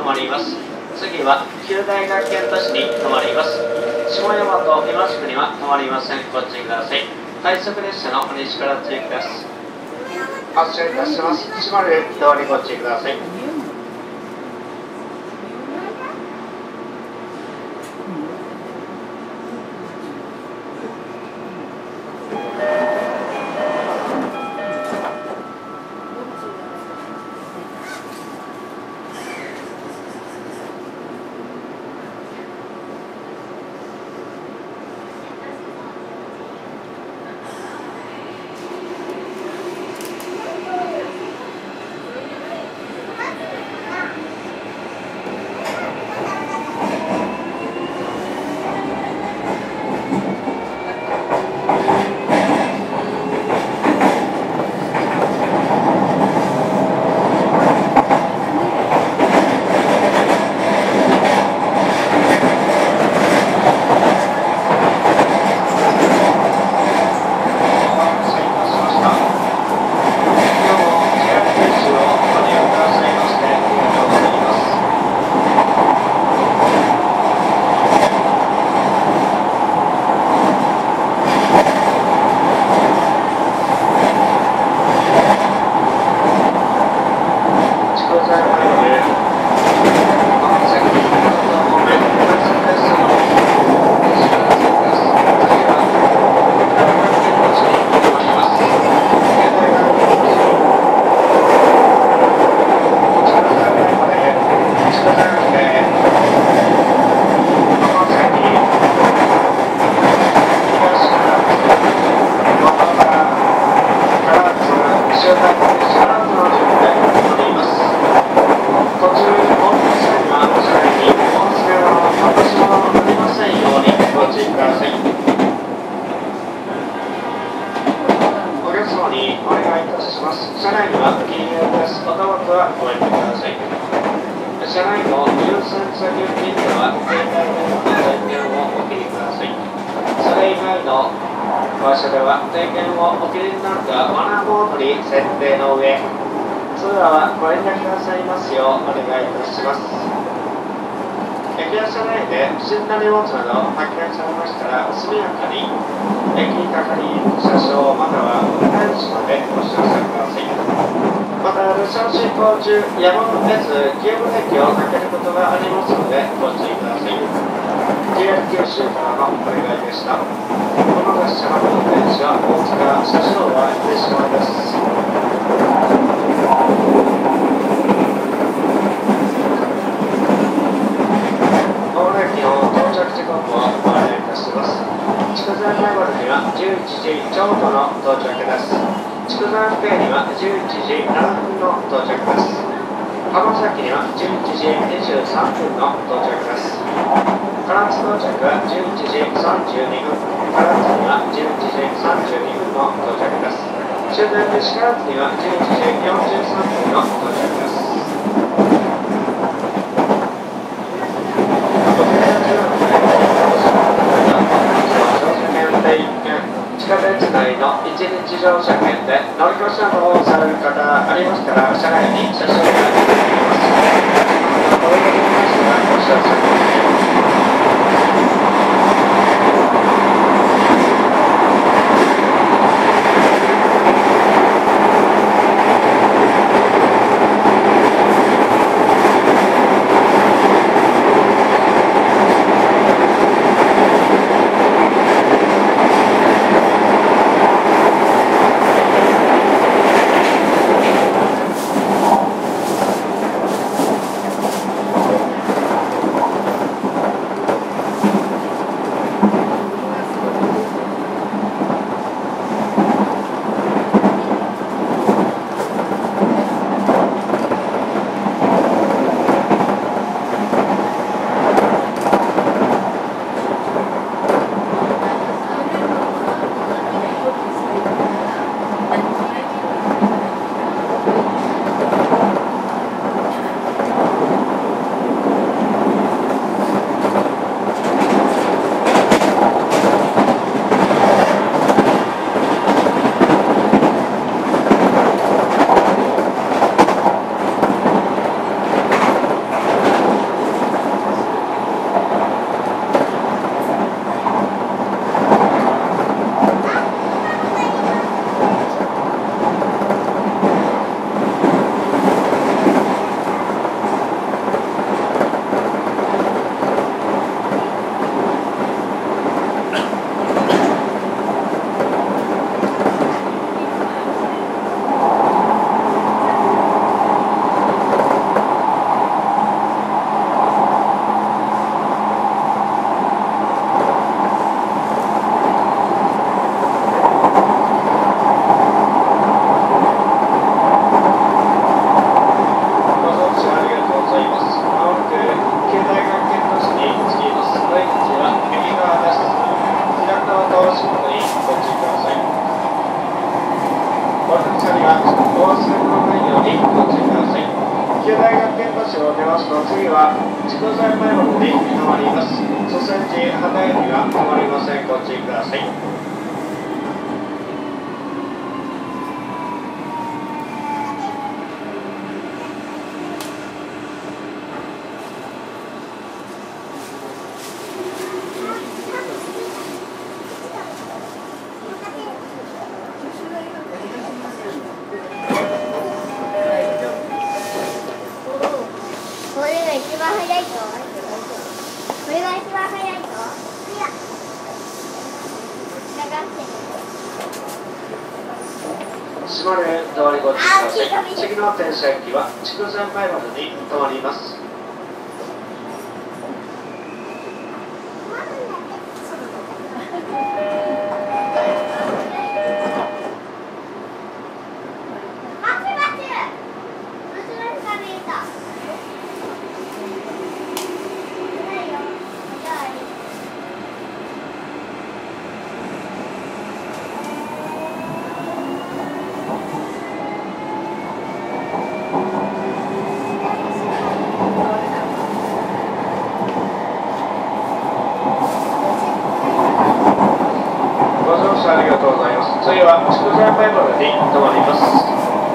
止まります。次は旧大学県都市に止まります。下山と今宿には止まりません。ご注意ください。快速列車の西から追記です。発車いたします。閉まるドアにご注意ください。 橋を出ますと、次は筑前前原に停まります。祖先寺旗駅が止まりません。ご注意ください。島根通りご注意ください。次の停車駅は筑前前原に停まります。ありがとうございます。次は筑前前原に停まります。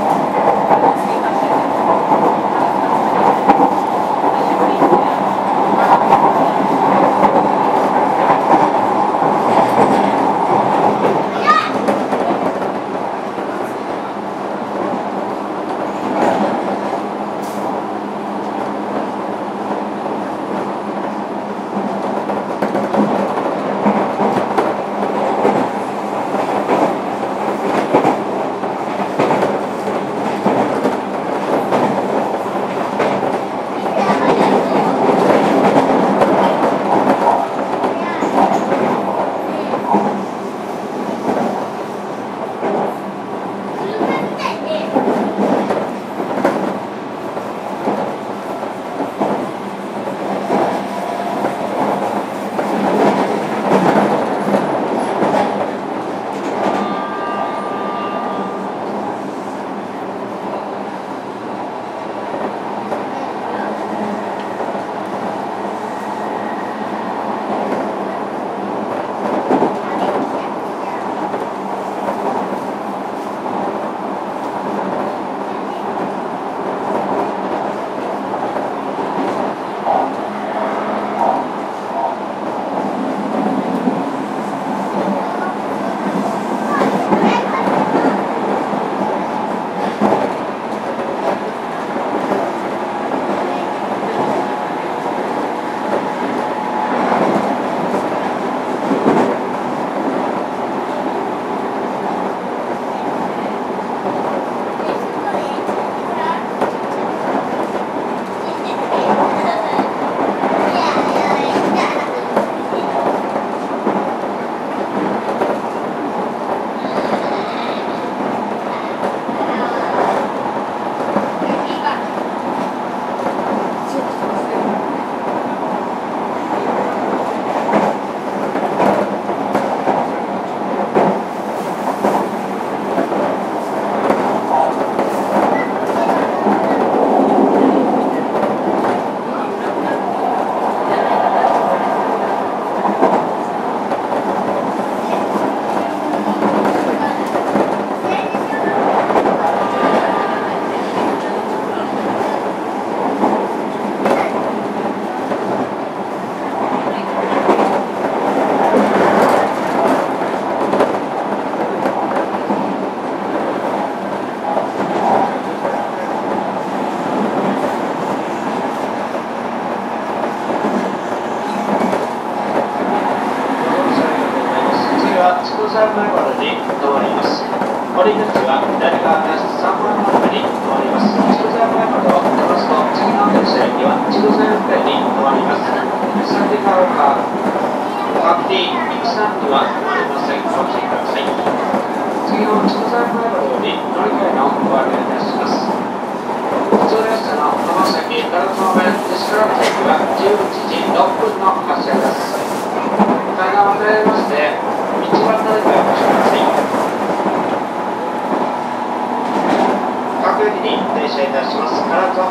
筑前前原に停まります。降り口は左側です。3番乗りに停まります。筑前前原を出ますと、次の電車駅は筑前駅に停まります。三里川か各地13には停まりません。ご注意ください。次の筑前前原より乗り換えのご案内いたします。普通列車の浜崎から東名西川駅は11時6分の発車です。階段を渡りまして、道端でお越しください。各駅に停車いたします。唐津方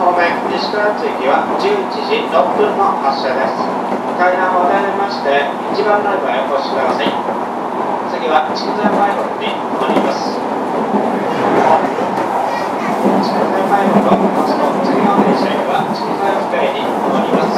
方面西から津行きは11時6分の発車です。階段を渡りまして1番乗り場へお越しください。次は筑前前原に停まります。筑前前原を待つと次の電車は筑前深井に停まります。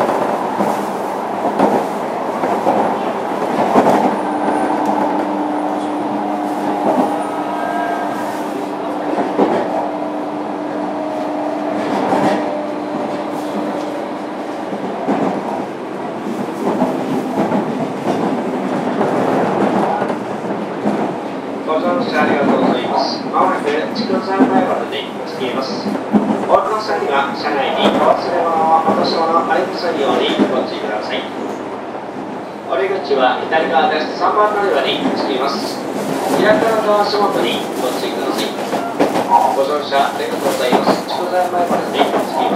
ご乗車ありがとうございます。まもなく筑前前原に着きます。お降りの際には車内にお忘れ物、落とし物ありませんようにご注意ください。降り口は左側です。3番乗り場に着きます。開かれた足元にご注意ください。ご乗車ありがとうございます。筑前前原に着きます。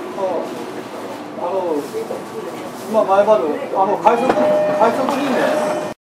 今、前原、快速便ね。